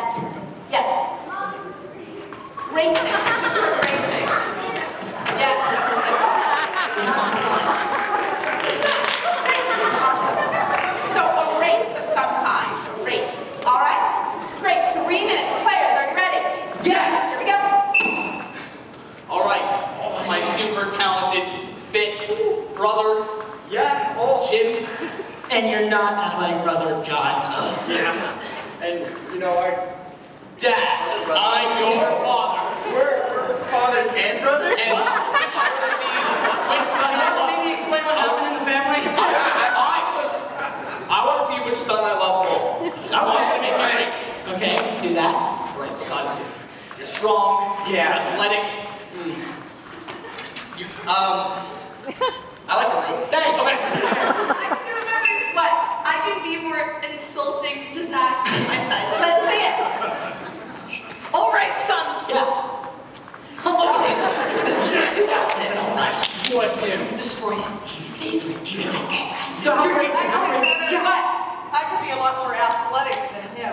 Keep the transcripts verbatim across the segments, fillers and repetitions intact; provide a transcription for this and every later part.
Yes. Racing. Just sort of racing. Yes. So a race of some kind. A race. All right? Great. Three minutes. Players, are you ready? Yes. Here we go. All right. My super talented, fit brother. Yeah. Oh. Jim. And you're not athletic brother, John. Uh, Yeah. And you know our Dad. I'm your father. we're, we're fathers and brothers. And which son I love. Maybe explain what happened in the family. I, I, I want to see which son I love more. I want to make a race. Okay, we can do that. Right, son. You're strong. Yeah. You're athletic. Mm. You, um, I like the room. Thanks. Okay. I can do it better. What? I can be more insulting to Zach with my silence. Let's see it. All right, son. Yeah. Okay, let's do this. You got this. All right. What him? Destroy him. His favorite. My favorite. So how racing? I How can be racing? better. What? I could be a lot more athletic than him.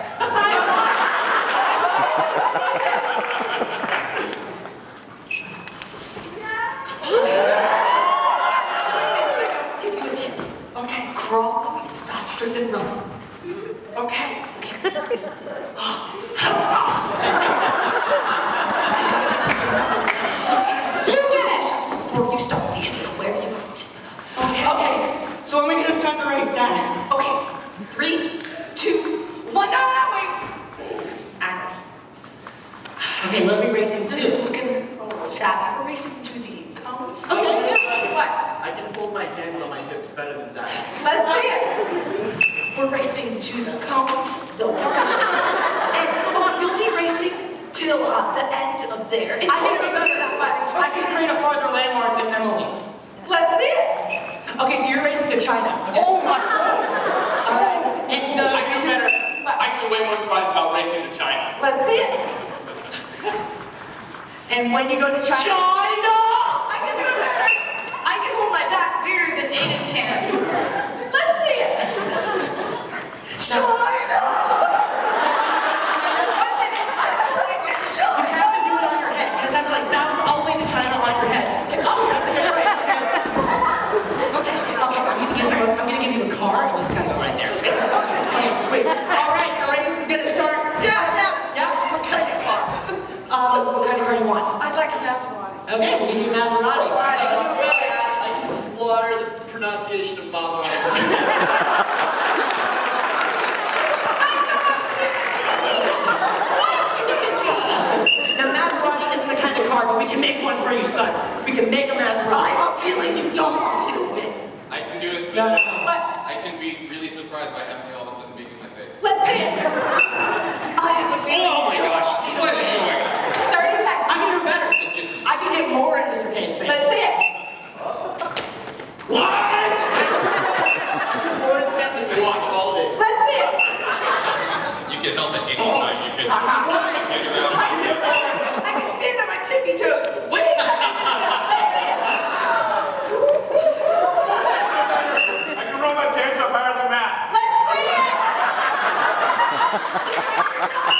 Give you a tip. Okay, crawling is faster than running. Okay. Okay. Two minutes before you start because it'll wear you out. Okay. Okay, so when are we going to start the race, Dad? Okay. Three, two, one. Ah, wait. Ah. Okay, what are we racing to? Looking. Oh, Shaq, we're racing to the cones. Okay, yeah. What? I can hold my hands on my hips better than Zach. Let's see it. We're racing to the cones, the orange cone, and oh, you'll be racing till uh, the end of there. And I can you'll go be to that one. I can create a farther landmark than Emily. Let's see it. Okay, so you're racing to China. Okay? Oh my God. All right. And uh, I can be better. I can be way more surprised about racing to China. Let's see it. and when you go to China. China! I can do it better. I can hold my back weirder than Aiden can. Let's see it. China! One minute. I'm going to You China! have to do it on your head. You just have to like bounce all the way to China on your head. Okay, oh, that's a good way. Okay, okay, okay. I'm gonna give you a, I'm gonna give you a car, and it's gotta go right there. This is good. Okay. Okay, sweet. All right, the race is gonna start. Yeah, yeah. Yeah. What kind of car? Um, what kind of car you want? I'd like a Maserati. Okay, we'll get you a Maserati. I can slaughter the pronunciation of Maserati. Now, Maserati isn't the kind of car, but we can make one for you, son. We can make a Maserati. I have a feeling you don't want me to win. I can do it. No, no, no. What? I can be really surprised by Emily all of a sudden being in my face. Let's see it. I have a feeling Oh my you don't gosh. want me to What? win. Oh my God. thirty seconds. I can do it better. It just is. I can get more in Mister K's face. Let's see it. What? More intently to watch all this. Let's see it. You can help it anytime you can. I can stand on my tippy toes. Wait a I can roll my pants up higher than that. Let's see it. minute.